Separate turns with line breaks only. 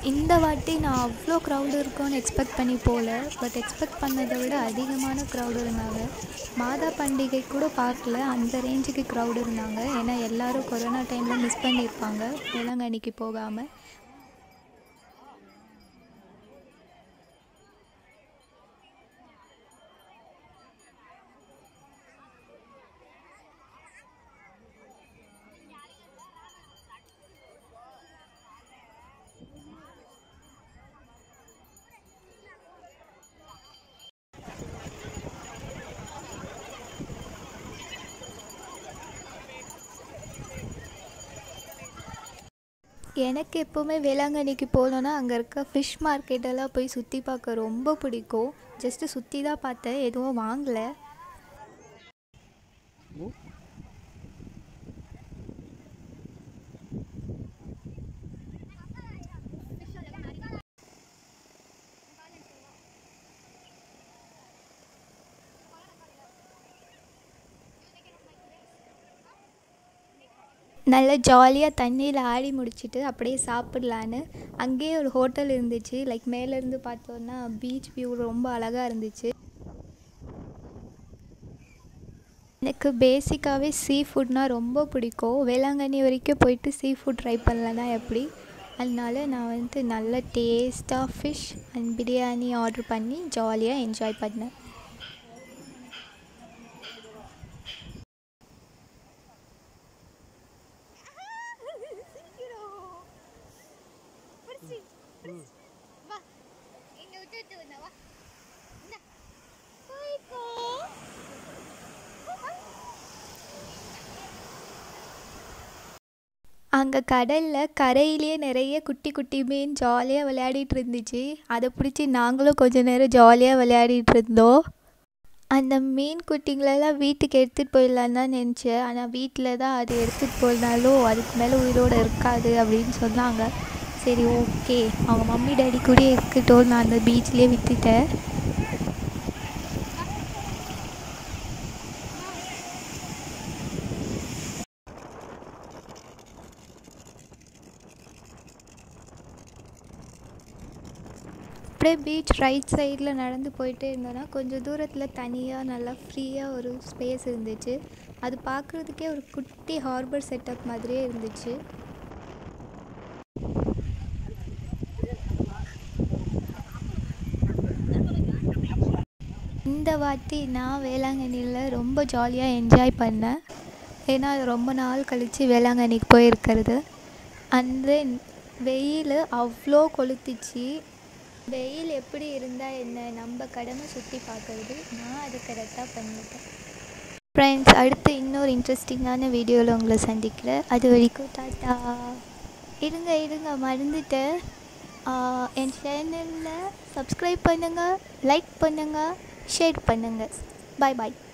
இந்த வாட்டி நான் அவ்வளோ க்ரௌடு இருக்கும்னு எக்ஸ்பெக்ட் பண்ணி போகல. பட் எக்ஸ்பெக்ட் பண்ணதை விட அதிகமான க்ரௌடு இருந்தாங்க. மாதா பண்டிகை கூட பார்க்கல, அந்த ரேஞ்சுக்கு க்ரௌடு இருந்தாங்க. ஏன்னா எல்லோரும் கொரோனா டைமில் மிஸ் பண்ணியிருப்பாங்க வேளாங்கண்ணிக்கு போகாமல். எனக்கு எப்போவுமே வேளாங்கண்ணிக்கு போனோன்னா அங்கே இருக்க ஃபிஷ் மார்க்கெட்டெல்லாம் போய் சுற்றி பார்க்க ரொம்ப பிடிக்கும். ஜஸ்ட்டு சுற்றி தான் பார்த்தேன், எதுவும் வாங்கலை. நல்லா ஜாலியாக தண்ணியில் ஆடி முடிச்சுட்டு அப்படியே சாப்பிட்லான்னு அங்கேயே ஒரு ஹோட்டல் இருந்துச்சு. லைக் மேலேருந்து பார்த்தோன்னா பீச் வியூ ரொம்ப அழகாக இருந்துச்சு. எனக்கு பேசிக்காகவே சீ ஃபுட்னால் ரொம்ப பிடிக்கும். வேளாங்கண்ணி வரைக்கும் போயிட்டு சீ ஃபுட் ட்ரை பண்ணலன்னா எப்படி? அதனால நான் நல்ல டேஸ்ட்டாக ஃபிஷ் அண்ட் பிரியாணி ஆர்டர் பண்ணி ஜாலியாக என்ஜாய் பண்ணேன். அங்கே கடலில் கரையிலேயே நிறைய குட்டி குட்டி மீன் ஜாலியாக விளையாடிட்டு இருந்துச்சு. அதை பிடிச்சி நாங்களும் கொஞ்சம் நேரம் ஜாலியாக விளையாடிட்டு இருந்தோம். அந்த மீன் குட்டிங்களெல்லாம் வீட்டுக்கு எடுத்துகிட்டு போயிடலான்னு தான் நினச்சேன். ஆனால் வீட்டில் தான் அது எடுத்துகிட்டு போனாலும் அதுக்கு மேலே உயிரோடு இருக்காது அப்படின்னு சொன்னாங்க. சரி ஓகே, அவங்க மம்மி டேடி கூட இருக்கட்டும், நான் அந்த பீச்லேயே விட்டுட்டேன். அப்படியே பீச் ரைட் சைடில் நடந்து போயிட்டே இருந்தோன்னா கொஞ்சம் தூரத்தில் தனியாக நல்லா ஃப்ரீயாக ஒரு ஸ்பேஸ் இருந்துச்சு. அது பார்க்குறதுக்கே ஒரு குட்டி ஹார்பர் செட்டப் மாதிரியே இருந்துச்சு. இந்த வாட்டி நான் வேளாங்கண்ணியில் ரொம்ப ஜாலியாக என்ஜாய் பண்ணேன். ஏன்னா ரொம்ப நாள் கழித்து வேளாங்கண்ணிக்கு போயிருக்கிறது. அந்த வெயில் அவ்வளோ கொளுத்துச்சு. வெயில் எப்படி இருந்தால் என்ன, நம்ம கடமை சுற்றி பார்க்குறது. நான் அதை கரெக்டாக பண்ணிட்டேன். ஃப்ரெண்ட்ஸ், அடுத்து இன்னொரு இன்ட்ரெஸ்டிங்கான வீடியோவில் உங்களை சந்திக்கிறேன். அது வரைக்கும் டாட்டா. இருங்க மறந்துட்டேன். என் சேனலில் சப்ஸ்கிரைப் பண்ணுங்கள், லைக் பண்ணுங்கள், ஷேர் பண்ணுங்கள். பாய் பாய்.